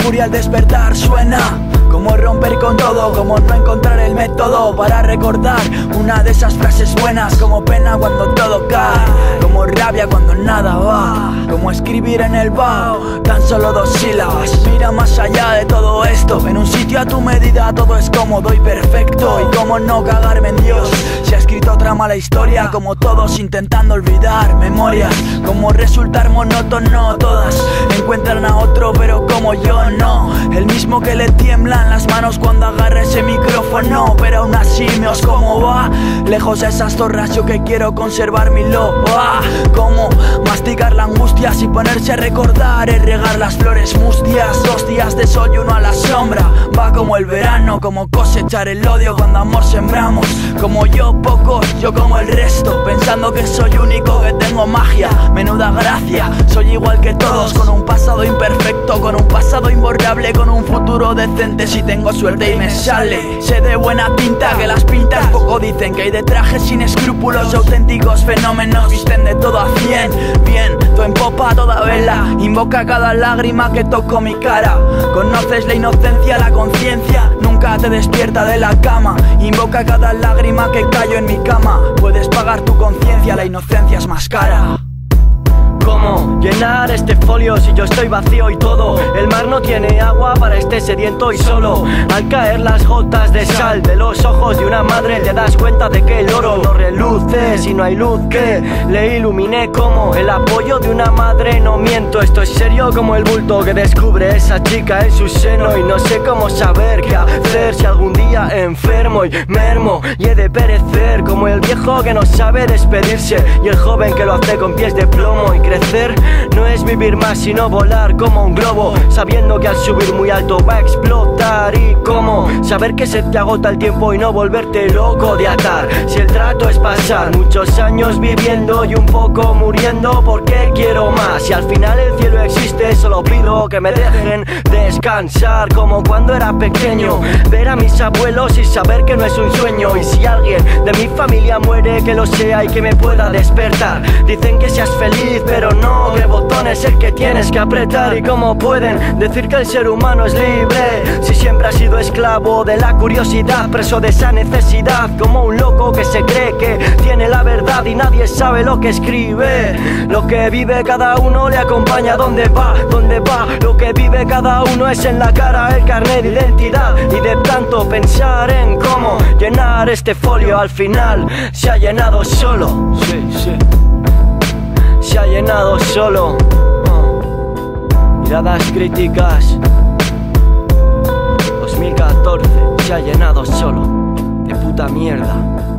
furia al despertar suena. Como romper con todo, como no encontrar el método para recordar una de esas frases buenas. Como pena cuando todo cae, como rabia cuando nada va, como escribir en el vaho tan solo 2 sílabas. Mira más allá de todo esto, en un sitio a tu medida todo es cómodo y perfecto. Y cómo no cagarme en Dios si ha escrito otra mala historia, como todos intentando olvidar memorias. Como resultar monótono, todas encuentran a otro pero como yo no, el mismo que le tiemblan las manos cuando agarra ese micrófono. Pero aún así me os como va, lejos de esas zorras yo que quiero conservar mi loba. Como masticar la angustia y ponerse a recordar, es regar las flores mustias. 2 días de sol y uno a la sombra, va como el verano, como cosechar el odio cuando amor sembramos. Como yo pocos, yo como el resto, pensando que soy único, que tengo magia, menuda gracia. Soy igual que todos, con un pasado imperfecto, con un pasado imborrable, con un futuro decente si tengo suerte y me sale. Sé de buena tinta que las pintas poco dicen, que hay de trajes sin escrúpulos, auténticos fenómenos, visten de todo a 100. Bien, tú en popa a toda vela, invoca cada lágrima que toco mi cara. Conoces la inocencia, la conciencia nunca te despierta de la cama. Invoca cada lágrima que callo en mi cama. Puedes pagar tu conciencia, la inocencia es más cara. ¿Cómo llenar este folio si yo estoy vacío y todo? El mar no tiene agua para este sediento y solo. Al caer las gotas de sal de los ojos de una madre te das cuenta de que el oro no reluce si no hay luz que le ilumine. Como el apoyo de una madre, no miento, esto es serio como el bulto que descubre esa chica en su seno. Y no sé cómo saber qué hacer si algún día enfermo y mermo y he de perecer. Como el viejo que no sabe despedirse y el joven que lo hace con pies de plomo. Y crecer no es vivir más sino volar como un globo, sabiendo que al subir muy alto va a explotar. Y cómo saber que se te agota el tiempo y no volverte loco de atar, si el trato es pasar muchos años viviendo y un poco muriendo porque quiero más. Si al final el cielo existe, solo pido que me dejen descansar. Como cuando era pequeño, ver a mis abuelos y saber que no es un sueño. Y si alguien de mi familia muere, que lo sea y que me pueda despertar. Dicen que seas feliz pero no, ¿qué botón es el que tienes que apretar? Y cómo pueden decir que el ser humano es libre si siempre ha sido esclavo de la curiosidad, preso de esa necesidad, como un loco que se cree que tiene la verdad y nadie sabe lo que escribe. Lo que vive cada uno le acompaña donde va, donde va. Lo que vive cada uno es en la cara, el carnet de identidad. Y de tanto pensar en cómo llenar este folio, al final se ha llenado solo. Se ha llenado solo. Miradas críticas 2014, se ha llenado solo. De puta mierda.